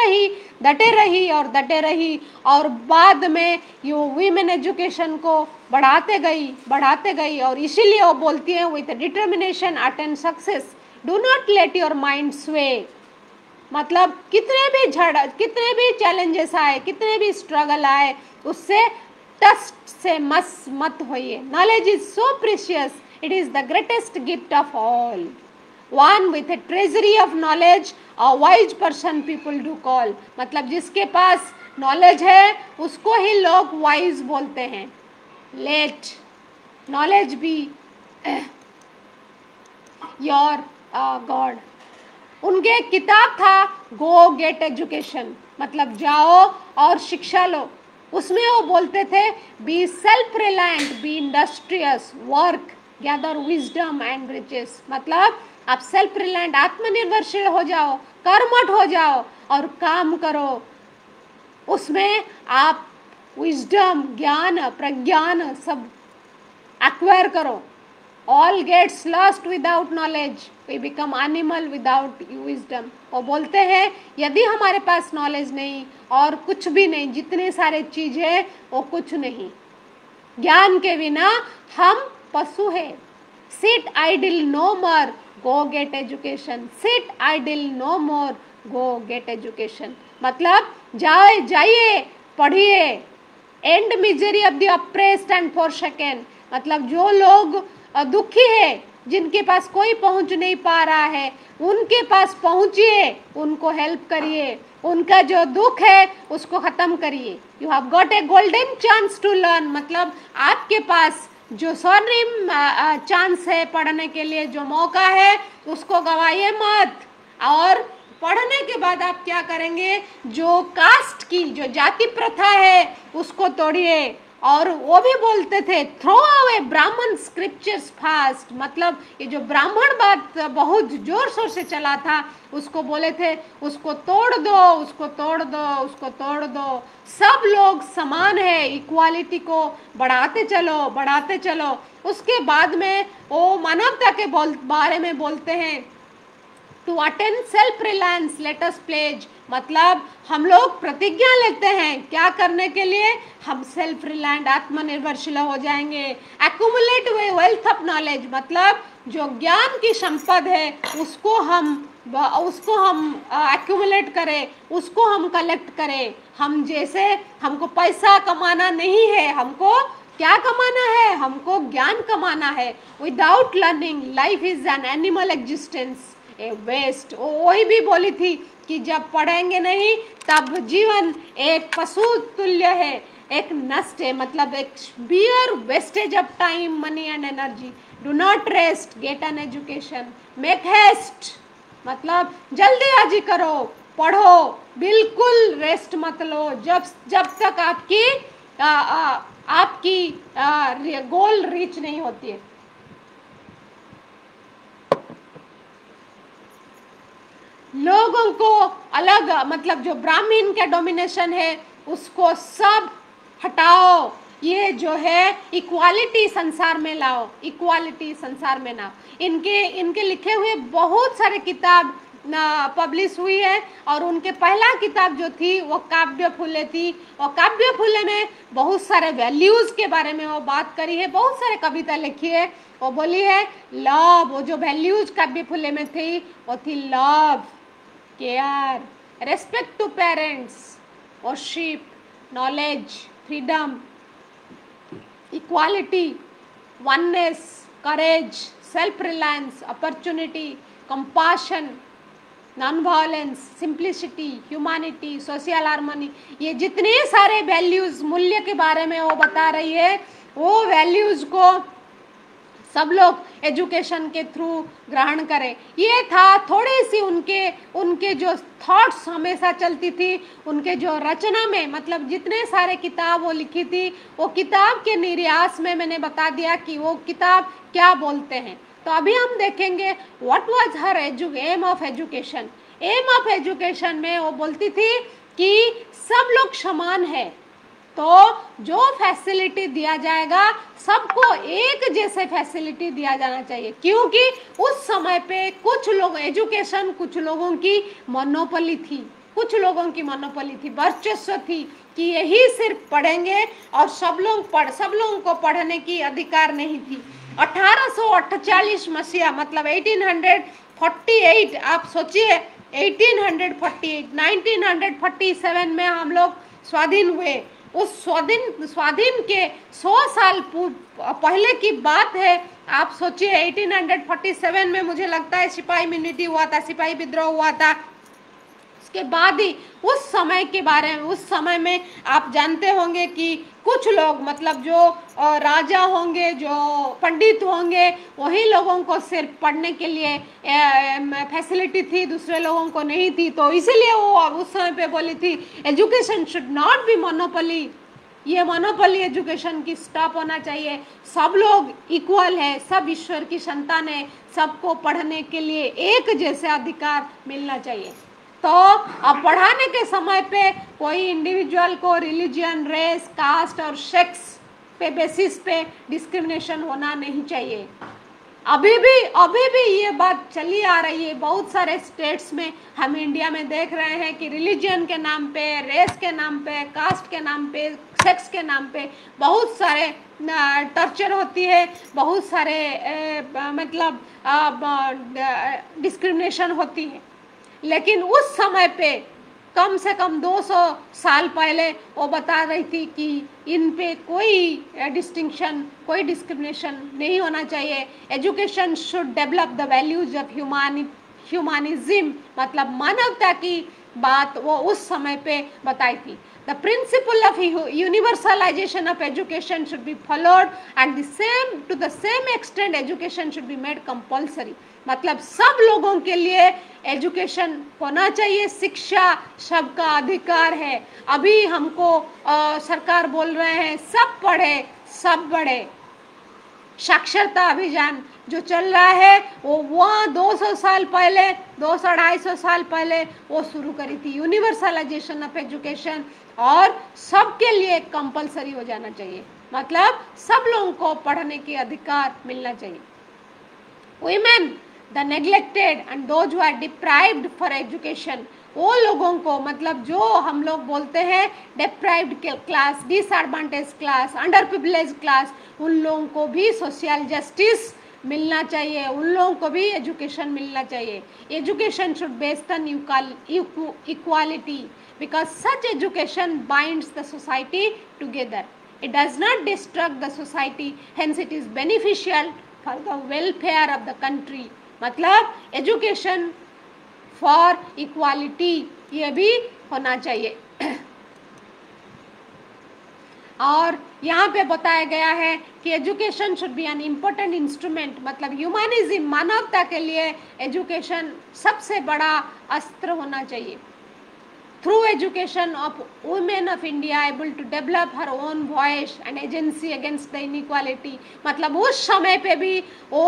रही और बाद में ये वीमेन एजुकेशन को बढ़ाते गई। और इसीलिए वो बोलती हैं, with determination attain success, do not let your mind sway. मतलब कितने भी चैलेंजेस आए, कितने भी स्ट्रगल आए, उससे टस्ट से मत होइए। Knowledge is so precious, it is the greatest gift of all. One with a treasury of knowledge a wise person people do call. मतलब जिसके पास नॉलेज है उसको ही लोग वाइज बोलते हैं। Let knowledge be your God. उनके एक किताब था गो गेट एजुकेशन, मतलब जाओ और शिक्षा लो। उसमें वो बोलते थे be self reliant, be industrious, work, gather wisdom and riches. मतलब आप सेल्फ रिलायंट, आत्मनिर्भरशील हो जाओ, कर्मठ हो जाओ और काम करो। उसमें आप विजडम, ज्ञान, प्रज्ञान सब एक्वायर करो। All gets lost without knowledge. We become animal without wisdom. वो बोलते हैं यदि हमारे पास नॉलेज नहीं और कुछ भी नहीं, जितने सारे चीज है वो कुछ नहीं, ज्ञान के बिना हम पशु है। Sit idle no more, go get education. Sit idle no more, go get education. मतलब जाइए पढ़िए। End misery of the oppressed and forsaken. मतलब जो लोग दुखी है, जिनके पास कोई पहुंच नहीं पा रहा है, उनके पास पहुंचिए, उनको हेल्प करिए, उनका जो दुख है उसको खत्म करिए। You have got a golden chance to learn, मतलब आपके पास जो स्वर्णिम चांस है पढ़ने के लिए, जो मौका है उसको गवाइए मत। और पढ़ने के बाद आप क्या करेंगे, जो कास्ट की, जो जाति प्रथा है उसको तोड़िए। और वो भी बोलते थे throw away Brahman scriptures fast, मतलब ये जो ब्राह्मण बात बहुत जोर शोर से चला था उसको बोले थे उसको तोड़ दो, उसको तोड़ दो, उसको तोड़ दो। सब लोग समान है, इक्वालिटी को बढ़ाते चलो, बढ़ाते चलो। उसके बाद में वो मानवता के बारे में बोलते हैं to attain self reliance let us pledge, मतलब हम लोग प्रतिज्ञा लेते हैं क्या करने के लिए, हम सेल्फ रिलायंट, आत्मनिर्भरशील हो जाएंगे। एक्यूमुलेट वेल्थ ऑफ नॉलेज, मतलब जो ज्ञान की संपद है उसको हम एक्यूमुलेट करें, उसको हम कलेक्ट करें। हम जैसे हमको पैसा कमाना नहीं है, हमको क्या कमाना है, हमको ज्ञान कमाना है। Without learning life is an animal existence, a waste. वही भी बोली थी कि जब पढ़ेंगे नहीं तब जीवन एक पशु तुल्य है, एक नष्ट है, मतलब एक bare wastage of time, money and energy. Do not rest, get an education, make haste, मतलब जल्दीबाजी करो, पढ़ो, बिल्कुल रेस्ट मत लो जब तक आपकी गोल रीच नहीं होती है। लोगों को अलग, मतलब जो ब्राह्मण का डोमिनेशन है उसको सब हटाओ, ये जो है इक्वालिटी संसार में लाओ, इक्वालिटी संसार में लाओ। इनके लिखे हुए बहुत सारे किताब पब्लिश हुई है और उनके पहला किताब जो थी वो काव्य फूले थी। और काव्य फूले में बहुत सारे वैल्यूज के बारे में वो बात करी है, बहुत सारे कविता लिखी है। वो बोली है लव, वो जो वैल्यूज काव्य फूले में थी वो थी love, care, respect to parents, worship, knowledge, freedom, equality, oneness, courage, self reliance, opportunity, compassion, non violence, simplicity, humanity, social harmony. ये जितने सारे वैल्यूज, मूल्य के बारे में वो बता रही है, वो वैल्यूज को सब लोग एजुकेशन के थ्रू ग्रहण करें। ये था थोड़ी सी उनके जो थॉट्स हमेशा चलती थी, उनके जो रचना में, मतलब जितने सारे किताब वो लिखी थी, वो किताब के निर्यास में मैंने बता दिया कि वो किताब क्या बोलते हैं। तो अभी हम देखेंगे what was her aim of education. Aim of education में वो बोलती थी कि सब लोग समान है, तो जो फैसिलिटी दिया जाएगा सबको एक जैसे फैसिलिटी दिया जाना चाहिए, क्योंकि उस समय पे कुछ लोग एजुकेशन, कुछ लोगों की मोनोपोली थी, कुछ लोगों की मोनोपोली थी, वर्चस्व थी कि यही सिर्फ पढ़ेंगे और सब लोगों को पढ़ने की अधिकार नहीं थी। 1848 मसीहा, मतलब 1848, आप सोचिए 1848, 1947 में हम लोग स्वाधीन हुए। उस स्वाधीन के 100 साल पहले की बात है। आप सोचिए 1847 में मुझे लगता है सिपाही म्यूनिटी हुआ था, सिपाही विद्रोह हुआ था। उसके बाद ही उस समय के बारे में, उस समय में आप जानते होंगे कि कुछ लोग मतलब जो राजा होंगे, जो पंडित होंगे, वही लोगों को सिर्फ पढ़ने के लिए फैसिलिटी थी, दूसरे लोगों को नहीं थी। तो इसीलिए वो उस समय पे बोली थी education should not be monopoly, ये मोनोपोली एजुकेशन की स्टॉप होना चाहिए। सब लोग इक्वल है, सब ईश्वर की संतान है, सबको पढ़ने के लिए एक जैसे अधिकार मिलना चाहिए। तो अब पढ़ाने के समय पे कोई इंडिविजुअल को रिलीजन, रेस, कास्ट और सेक्स पे बेसिस पे डिस्क्रिमिनेशन होना नहीं चाहिए। अभी भी ये बात चली आ रही है। बहुत सारे स्टेट्स में हम इंडिया में देख रहे हैं कि रिलीजन के नाम पे, रेस के नाम पे, कास्ट के नाम पे, सेक्स के नाम पे बहुत सारे टॉर्चर होती है, बहुत सारे मतलब डिस्क्रिमिनेशन होती है। लेकिन उस समय पे कम से कम 200 साल पहले वो बता रही थी कि इन पे कोई डिस्टिंक्शन, कोई डिस्क्रिमिनेशन नहीं होना चाहिए। Education should develop the values of humanism, मतलब मानवता की बात वो उस समय पे बताई थी। The principle of universalization of education should be followed and to the same extent education should be made compulsory। मतलब सब लोगों के लिए एजुकेशन होना चाहिए, शिक्षा सबका अधिकार है। अभी हमको सरकार बोल रहे हैं सब पढ़े सब बढ़े। साक्षरता अभियान जो चल रहा है वो वहाँ 200 साल पहले, 200-250 साल पहले वो शुरू करी थी, यूनिवर्सलाइजेशन ऑफ एजुकेशन, और सबके लिए कंपलसरी हो जाना चाहिए, मतलब सब लोगों को पढ़ने के अधिकार मिलना चाहिए। Women, the neglected and those who are deprived for education, वो लोगों को मतलब जो हम लोग बोलते हैं deprived class, disadvantage class, under privilege class, उन लोगों को भी सोशल जस्टिस मिलना चाहिए, उन लोगों को भी एजुकेशन मिलना चाहिए। Education should based on equality because such education binds the society together, it does not destruct the society, hence it is beneficial for the welfare of the country. मतलब education for equality ये भी होना चाहिए। और यहाँ पे बताया गया है कि education should be an important instrument, मतलब ह्यूमनिज्म, मानवता के लिए एजुकेशन सबसे बड़ा अस्त्र होना चाहिए। Through education of women of India able to develop her own voice and agency against the inequality, मतलब उस समय पे भी वो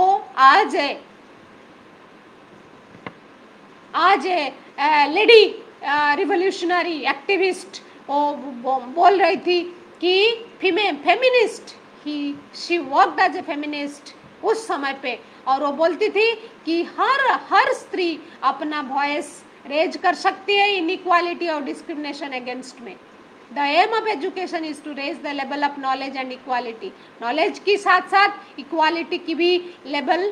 आज लेडी रिवोल्यूशनरी एक्टिविस्ट वो बोल रही थी कि feminist, she worked as a feminist उस समय पे, और वो बोलती थी कि हर स्त्री अपना वॉइस रेज कर सकती है इनइक्वालिटी और डिस्क्रिमिनेशन अगेंस्ट में। The aim of education is to raise the level of knowledge and equality, knowledge के साथ साथ इक्वालिटी की भी लेवल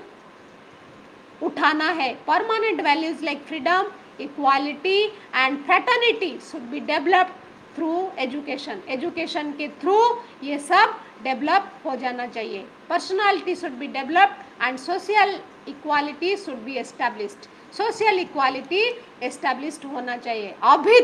उठाना है। Permanent values like freedom, equality and fraternity should be developed through education, education के through ये सब डेवलप हो जाना चाहिए। Personality should be developed and social equality should be established, social equality established होना चाहिए।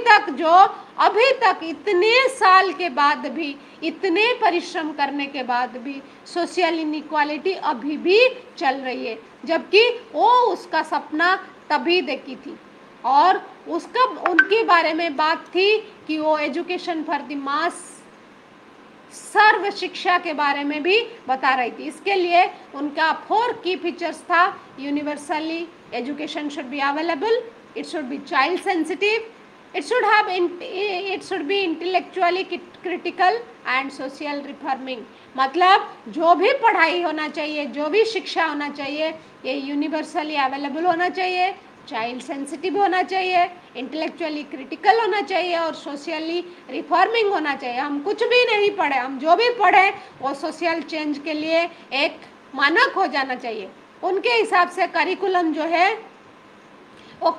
अभी तक इतने साल के बाद भी, इतने परिश्रम करने के बाद भी सोशल इनइक्वालिटी अभी भी चल रही है, जबकि वो उसका सपना तभी देखी थी और उसका उनके बारे में बात थी कि वो education for the mass, Sarva Shiksha के बारे में भी बता रही थी। इसके लिए उनका 4 की फीचर्स था। Universally education should be available, it should be child sensitive, it should be intellectually critical and social reforming, मतलब जो भी पढ़ाई होना चाहिए, जो भी शिक्षा होना चाहिए, ये यूनिवर्सली अवेलेबल होना चाहिए, चाइल्ड सेंसिटिव होना चाहिए, इंटेलेक्चुअली क्रिटिकल होना चाहिए और सोशली रिफॉर्मिंग होना चाहिए। हम कुछ भी नहीं पढ़े, हम जो भी पढ़े वो सोशल चेंज के लिए एक मानक हो जाना चाहिए। उनके हिसाब से करिकुलम जो है वो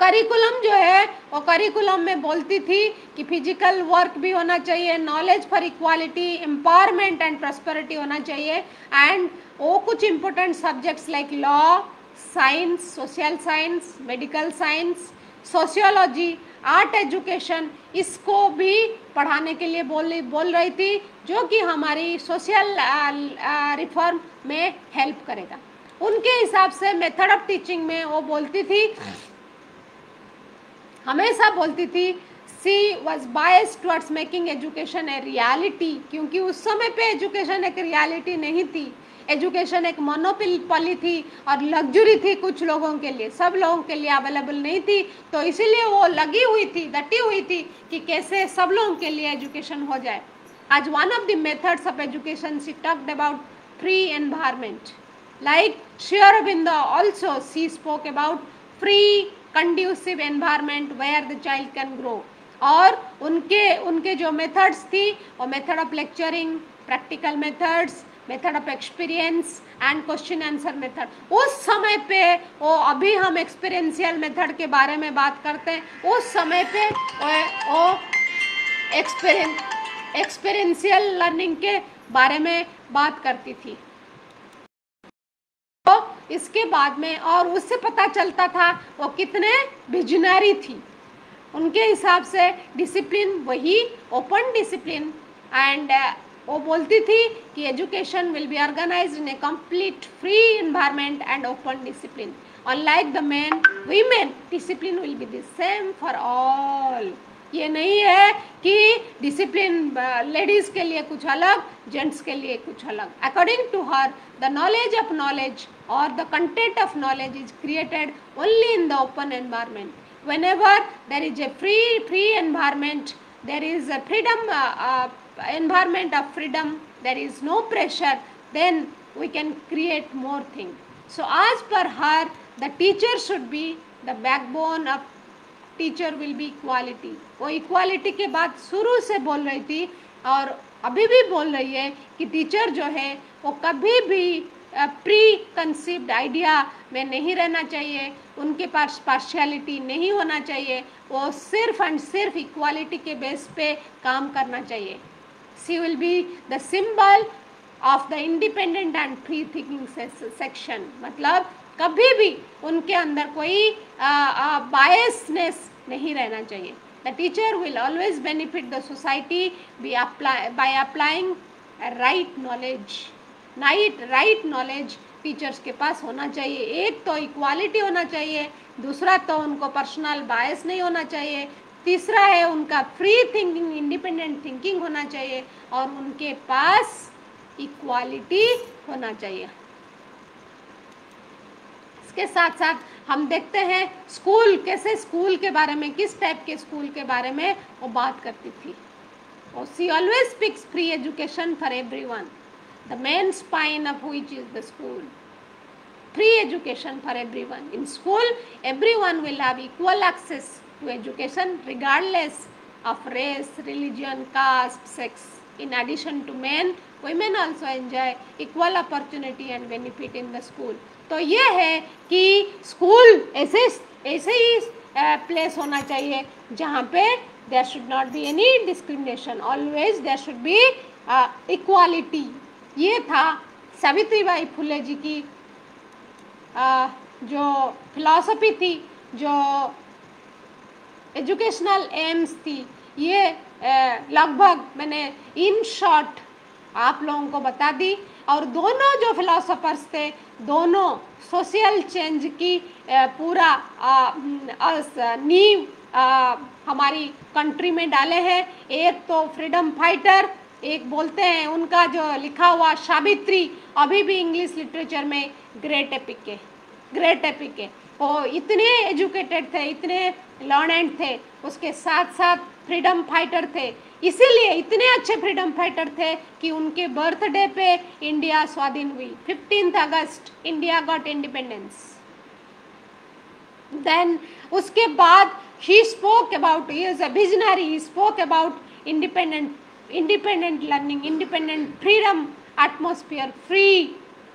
करिकुलम में बोलती थी कि फिजिकल वर्क भी होना चाहिए, knowledge for equality, empowerment and prosperity होना चाहिए, एंड वो कुछ important subjects like law, science, social science, medical science, sociology, art education, इसको भी पढ़ाने के लिए बोल रही थी, जो कि हमारी सोशल रिफॉर्म में हेल्प करेगा। उनके हिसाब से मेथड ऑफ टीचिंग में वो बोलती थी, हमेशा बोलती थी, she was biased towards making education a reality, क्योंकि उस समय पे एजुकेशन एक रियलिटी नहीं थी। एजुकेशन एक मोनोपोली थी और लग्जरी थी कुछ लोगों के लिए, सब लोगों के लिए अवेलेबल नहीं थी। तो इसीलिए वो लगी हुई थी, डटी हुई थी कि कैसे सब लोगों के लिए एजुकेशन हो जाए। आज one of the methods of education she talked about free environment, like Shri Aurobindo also she spoke about free conducive environment where the child can grow. और उनके जो मेथड्स थी वो method of lecturing, practical methods, method of experience and question answer method. उस समय पे वो, अभी हम एक्सपीरियंशियल मेथड के बारे में बात करते हैं, उस समय पे वो एक्सपीरियंशियल लर्निंग के बारे में बात करती थी। तो इसके बाद में और उससे पता चलता था वो कितने विजनरी थी। उनके हिसाब से डिसिप्लिन वही ओपन डिसिप्लिन, एंड वो बोलती थी कि education will be organized in a complete free environment and open discipline. Unlike the men women, discipline will be the same for all. ये नहीं है कि डिसिप्लिन लेडीज के लिए कुछ अलग, जेंट्स के लिए कुछ अलग। According to her, the knowledge of knowledge और the content of knowledge is created only in the open environment. Whenever there is a free environment, there is a freedom, environment of freedom, there is no pressure, then we can create more things. So as per her, the teacher should be the backbone of teacher will be equality. वो equality के बाद शुरू से बोल रही थी और अभी भी बोल रही है कि टीचर जो है वो कभी भी प्री कंसीव्ड आइडिया में नहीं रहना चाहिए, उनके पास पार्शियलिटी नहीं होना चाहिए, वो सिर्फ एंड सिर्फ इक्वालिटी के बेस पे काम करना चाहिए। She will be the symbol of the independent and free thinking section, मतलब कभी भी उनके अंदर कोई बायसनेस नहीं रहना चाहिए। The teacher will always benefit the society by applying right knowledge. Right knowledge teachers के पास होना चाहिए। एक तो इक्वालिटी होना चाहिए, दूसरा तो उनको पर्सनल बायस नहीं होना चाहिए, तीसरा है उनका फ्री थिंकिंग, इंडिपेंडेंट थिंकिंग होना चाहिए और उनके पास इक्वालिटी होना चाहिए। इसके साथ साथ हम देखते हैं स्कूल, कैसे स्कूल के बारे में, किस टाइप के स्कूल के बारे में वो बात करती थी। और she always speaks free education for everyone, the main spine of which is the school. Free education for everyone. In school, everyone will have equal access to education regardless of race, religion, caste, sex. In addition to men, women also enjoy equal opportunity and benefit in the school. तो ये है कि school ऐसे ही place होना चाहिए जहाँ पे there should not be any discrimination. Always there should be equality. ये था सावित्रीबाई फुले जी की जो फिलॉसफी थी, जो एजुकेशनल एम्स थी, ये लगभग मैंने इन शॉर्ट आप लोगों को बता दी। और दोनों जो फिलोसोफर्स थे, दोनों सोशल चेंज की पूरा नींव हमारी कंट्री में डाले हैं। एक तो फ्रीडम फाइटर, एक बोलते हैं उनका जो लिखा हुआ सावित्री अभी भी इंग्लिश लिटरेचर में ग्रेट एपिक है। वो इतने एजुकेटेड थे, इतने लर्नेड थे, उसके साथ साथ फ्रीडम फाइटर थे। इसीलिए इतने अच्छे फ्रीडम फाइटर थे कि उनके बर्थडे पे इंडिया स्वाधीन हुई। 15 अगस्त इंडिया गॉट इंडिपेंडेंस। देन उसके बाद ही spoke about, he is a visionary, he spoke about independent learning, independent freedom atmosphere, free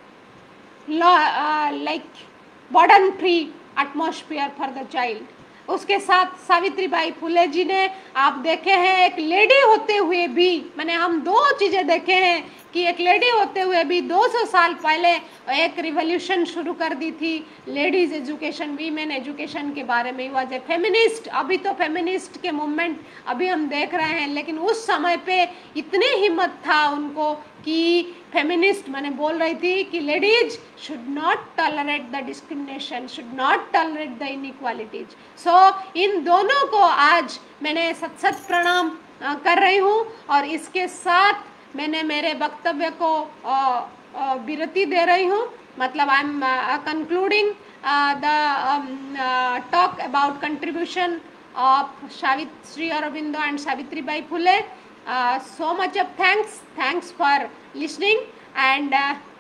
like burden free atmosphere for the child. उसके साथ सावित्रीबाई फुले जी ने, आप देखे हैं एक लेडी होते हुए भी, मैंने हम दो चीज़ें देखे हैं कि एक लेडी होते हुए भी 200 साल पहले एक रिवॉल्यूशन शुरू कर दी थी लेडीज एजुकेशन, वीमेन एजुकेशन के बारे में। Was a feminist. अभी तो फेमिनिस्ट के मूवमेंट अभी हम देख रहे हैं, लेकिन उस समय पे इतने हिम्मत था उनको कि फेमिनिस्ट मैंने बोल रही थी कि ladies should not tolerate the discrimination, should not tolerate the inequalities. सो इन दोनों को आज मैंने सत सत प्रणाम कर रही हूँ और इसके साथ मैंने मेरे वक्तव्य को विरति दे रही हूँ। मतलब I am concluding the talk about contribution of Savitri Aurobindo and Savitribai Phule. So much of thanks for listening and